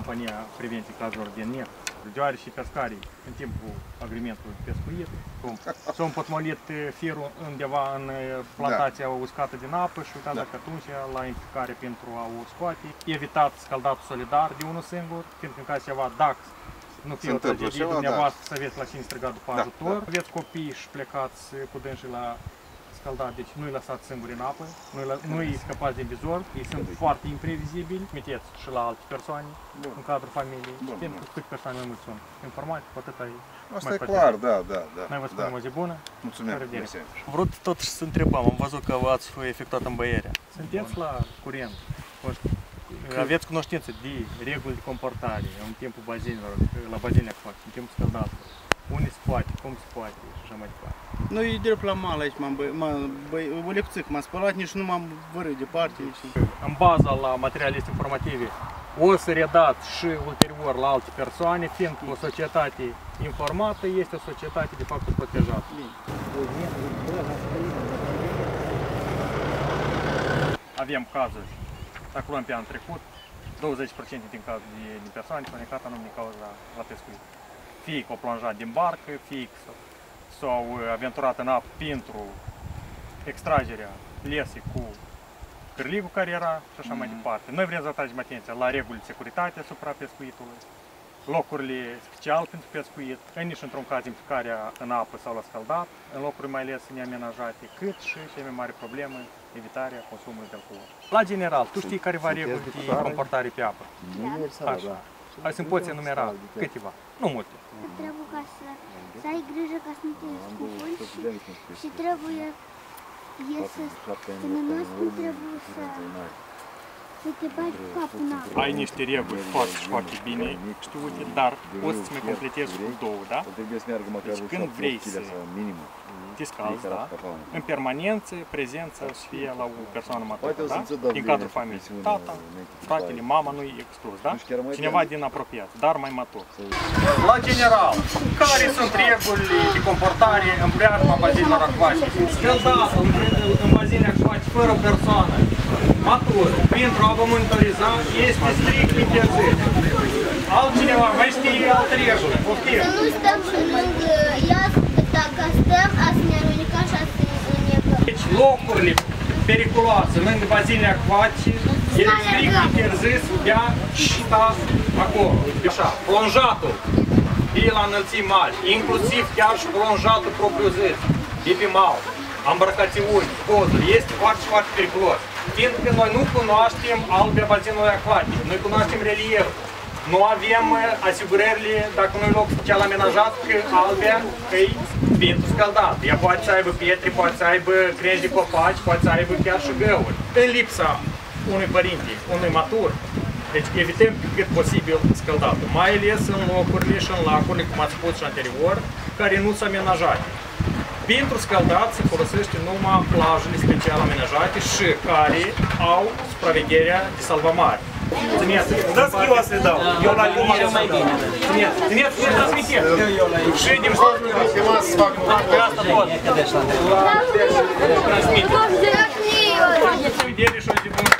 compania prevenției cazurilor de neft, deoarece pescarii, în timpul agreementului de pescuit, s-au împotmolit firul undeva în plantația uscată din apă și uitați că atunci la implicare pentru a o scoate, evitat scaldatul solidar de unul singur, fiindcă în caz ceva, dacă nu fie o tragedie, dumneavoastră să aveți la cine striga după ajutor, aveți copii și plecați cu dânsii la scaldat, deci nu-i lăsați singuri în apă, nu-i scăpați din vizor, ei sunt foarte imprevizibili, trimiteți și la alte persoane în cadrul familiei, pentru că câte persoane mai mulți sunt informate, cu atât ai asta e clar, da. Noi vă spunem o zi bună. Mulțumim. Vrut totuși să întrebăm, am văzut că ați efectuat îmbăierea. Sunteți la curent, aveți cunoștință de reguli de comportare în timpul bazinelor, la bazinele actuale, în timpul scăldatului. Unde se poate, cum se poate și așa mai departe. Nu, e drept la mal aici, o lepțic m-am spălat, nici nu m-am vărât departe. În baza la materiale informative o să redați și ulterior la alte persoane, fiindcă o societate informată este o societate de fapt protejată. Avem cazuri, dacă luăm pe anul trecut, 20% din cazuri de persoane conectate anume din cauza la pescuit. Fie că au plonjat din barcă, fie că s-au aventurat în apă pentru extragerea lesei cu cârligul care era și așa mai departe. Noi vrem să atragem atenția la regulile de securitate asupra pescuitului, locurile special pentru pescuit, nici într-un caz implicarea în apă sau la scaldat, în locuri mai ales neamenajate, cât și cea mai mare problemă, evitarea consumului de alcool. La general, tu știi careva reguli de comportare pe apă? Așa. Hai să-mi poți enumera câteva, nu multe. Trebuie ca să ai grijă ca să nu te scufunzi și trebuie să te nănosc, nu trebuie să te bagi cu capul în apă. Ai niște reguli foarte bine știute, dar o să-ți mai completezi cu două, da? Deci când vrei să te scalzi, da? În permanență, prezența să fie la o persoană matură, da? Din cadrul familiei. Tata, fratele, mama nu e exclus, da? Cineva din apropiat, dar mai matur. La general, care sunt regulile de comportare în preajma bazinelor acvatice? Scăldatul în bazine acvatice fără o persoană matură, pentru a vă monitoriza, este strict interzis. Altcineva mai știe alte reguli. Să nu stăm și lângă ea, dacă stăm, a să ne aluneca și a să ne înnecăm. Deci locurile periculoase lângă bazinele acvatice este strict interzis de a sta acolo. Așa, plonjatul e la înălțimi mari, inclusiv chiar și plonjatul propriu-zis, de pe mal, embarcațiuni, poduri, este foarte, foarte periculos. Fiindcă noi nu cunoaștem albia bazinului acvatic, noi cunoaștem relieful. Nu avem asigurările, dacă nu e loc special amenajat, că albia e pentru scaldat. Ea poate să aibă pietre, poate să aibă crengi de copaci, poate să aibă chiar și găuri. În lipsa unui părinte, unui matur, deci evităm cât posibil scaldatul, mai ales în locurile și în lacurile, cum ați spus și anterior, care nu sunt amenajate. Pentru scaldat se folosește numai plajele special amenajate și care au supravegherea de salvamare. Țineți, dați că eu să-i dau. Eu la linie mai bine. Țineți, nu transmiteți. Și din asta tot. Transmiteți. Vedere și o zi bună.